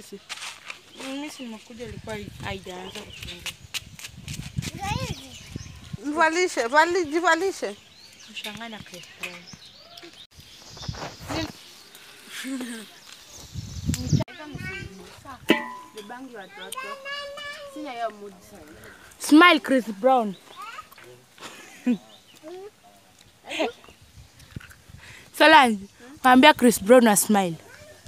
Joyce. Mimi si nimekuja ilikuwa haijaanza kufunga. Mvalishe, jivalishe. Mshangana Chris Brown. Smile Chris Brown. Solange, mwambie Chris Brown na smile.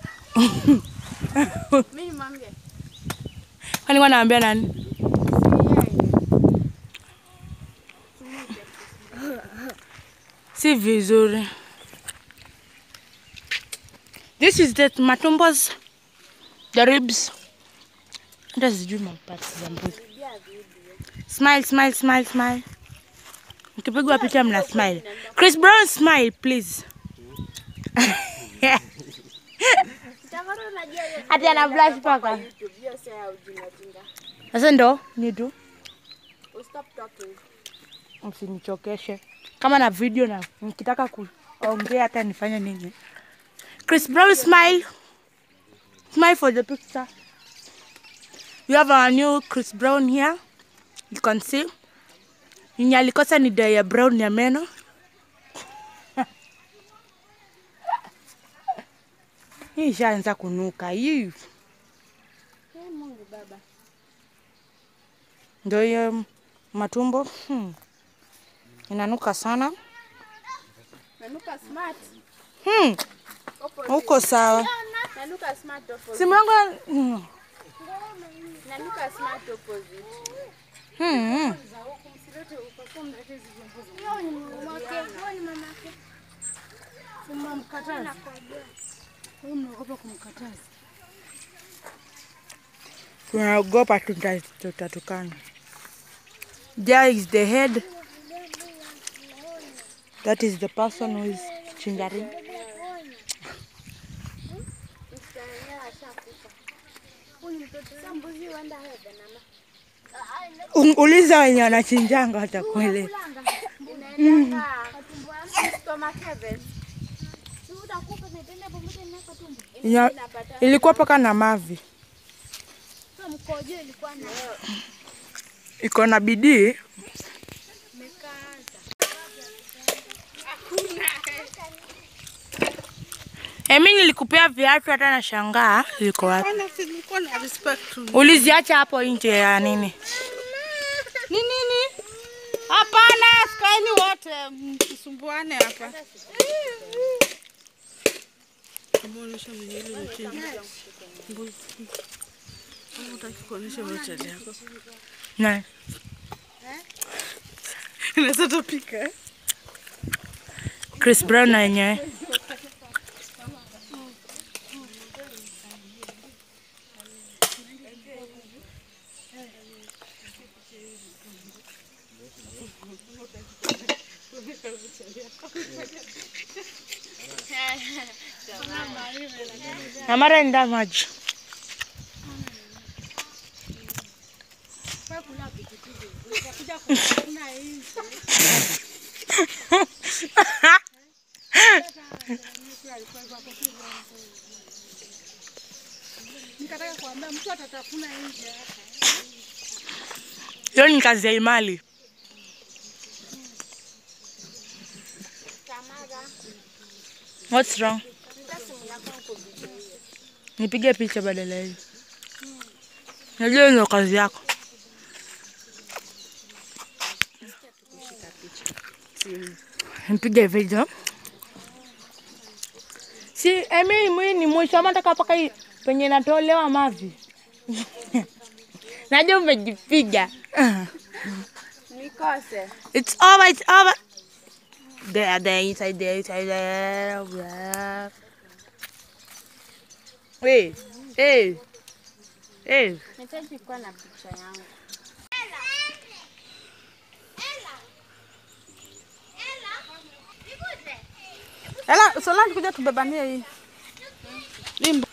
Mimi mwambie. Kwani wanaambia nani? Si vizuri. This is the matumbos, the ribs. Hata sijui mapati za mbuzi. Smile, smile, smile, smile. Ukipigwa picha mna smile. Chris Brown, smile, please. Ati ana blush paka. Sasa ndo ni tu. Stop talking. Usinichokeshe. Kama na video na nikitaka kuongea hata nifanye nini. Chris Brown, smile. Smile for the picture. We have a new Chris Brown here. You can see. Alikosa ni dye ya brown ya meno. Hii ishaanza kunuka hii. Mungu baba. Ndio hiyo matumbo. Inanuka sana. Nanuka smart. Uko sawa. Nanuka smart opposite. Simu yangu Nanuka smart opposite. Tunaogopa tutatukana. There is the head. That is the person who is chingari. Uliza wenye wanachinjanga watakuelewa. Ilikuwa paka na mavi. Iko na bidii. Mimi nilikupea viatu hata na shangaa liko wapi? Uliziacha hapo nje ya nini? Ni nini? Hapana, skaini wote msisumbuane hapa. Muonesha mwenyewe mchini. Mbuzi. Unataka kuonesha mchele yako? Nani? Unaweza tupika. Chris Brown na yenyewe. Namara nda maji. Nikataka kuambia mtu atatafuna nje. Hiyo ni kazi ya Imali. What's wrong? Nipige picha badala hiyo. Najua ndio kazi yako. Nipige video. Si mimi ni mwisho nataka paka hii penye natolewa mavi. Najua umejipiga. Nikose. It's over, it's over. There, inside there. Hey. Nitaji kuwa na picha yangu. Ela, Solange kuja tubebanie hii. Limbo.